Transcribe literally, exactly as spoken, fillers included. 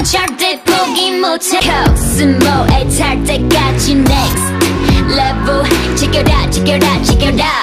절대 포기 못해 코스모에 탈 때까지 next level 지켜라 지켜라 지켜라